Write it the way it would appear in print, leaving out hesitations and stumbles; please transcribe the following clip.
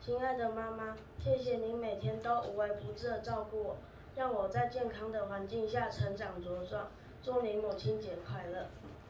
亲爱的妈妈，谢谢您每天都无微不至的照顾我，让我在健康的环境下成长茁壮。祝您母亲节快乐！